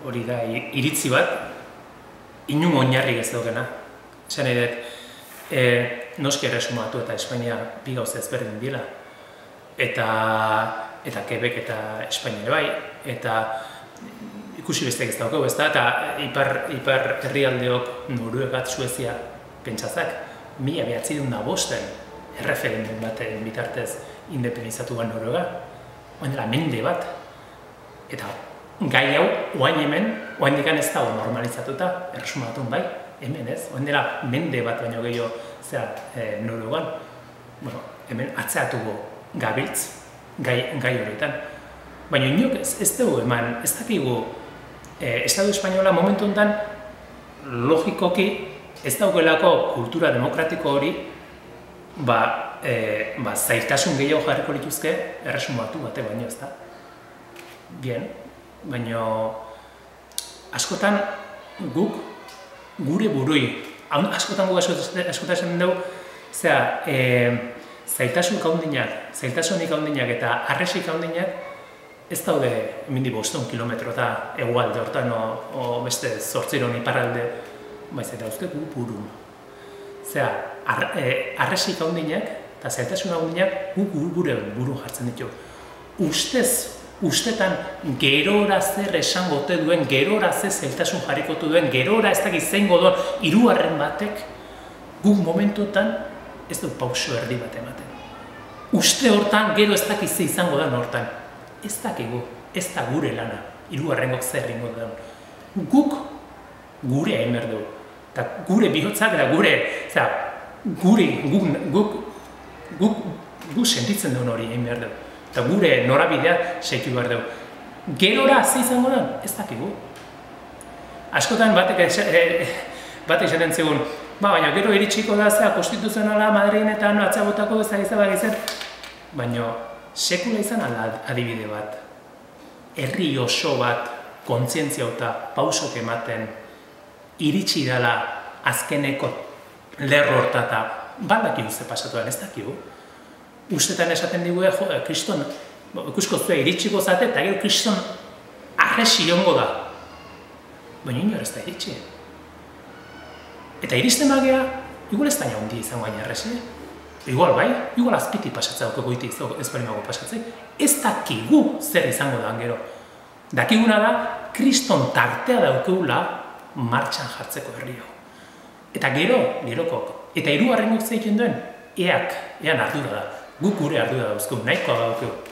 hori da iritzi bat, inun oinarrik ez daukena. Esan nahi dut, noski Erresumatu eta Espainia bi gauza ezberdin dira. Eta Quebec eta Espainia ere bai, eta ikusi besteak ez daukau, ez da, eta ipar herrialdeok Noruegat, Suezia pentsazak, 1905 erreferendum baten bitartez independizatu ban Noruega, oindela mende bat, eta gai hau, oain hemen, oaindikan ez dago normalizatuta, Erresumatun bai, hemen ez, oindela mende bat baino gehiago Noruegan, bueno, hemen atzeatuko gabiltz, gai horietan. Baina inok ez dugu eman, ez dakigu, Estatu Espainola momentu honetan logikoki ez daugelako kultura demokratiko hori zailtasun gehiago jarriko lituzke Erresumatu bate baino, ez da? Bien, baina askotan guk gure burui, askotan guk esan dugu, zailtasunik handinak eta arresik handinak ez daude hemendik 500 kilometro eta hegoalde hortan o beste 8 iparralde, baiz eta uste gu burun. Arresik handinak eta zailtasun handinak gure buru jartzen ditu. Ustetan gerora zer esango ote duen, gerora zer zailtasun jarrikotu duen, gerora ez dakit zein godon hirugarren batek guk momentuetan ez du pauso erdi bat ematen. Uste hortan gero ez dakit ze izango den hortan. Ez dakigu, ez da gure lana, hirugarrengok zer egingo den. Guk gure egin behar dugu. Eta gure bihotzak eta guk sentitzen duen hori egin behar dugu. Eta gure norabidea seitu behar dugu. Gerora ze izango den, ez dakigu. Askotan batek esaten zegoen, baina gero iritsiko da konstituzionala Madriletan atzabotako ezagizabak izan. Baina sekula izan adibide bat, herri oso bat kontzientzia eta pausok ematen iritsi dela azkeneko lerro hortata, baldakigu ze pasatuan, ez dakigu. Ustetan esaten digu, kriston, ikusko zuen iritsiko zate, eta gero kriston arresi jongo da. Baina inor ez da iritsi. Eta iristen bagea, igual ez da handi izango gaina arresi. Igual bai, igual azpiti pasatzea daukeko iti ez barimago pasatzea. Ez dakigu zer izango da gero. Dakiguna da, kriston tartea daukegula martxan jartzeko herri hau. Eta gerokok. Eta hirugarrengok egiten duen, ean ardura da. Guk gure ardura dauzkegu, nahikoa daukegu.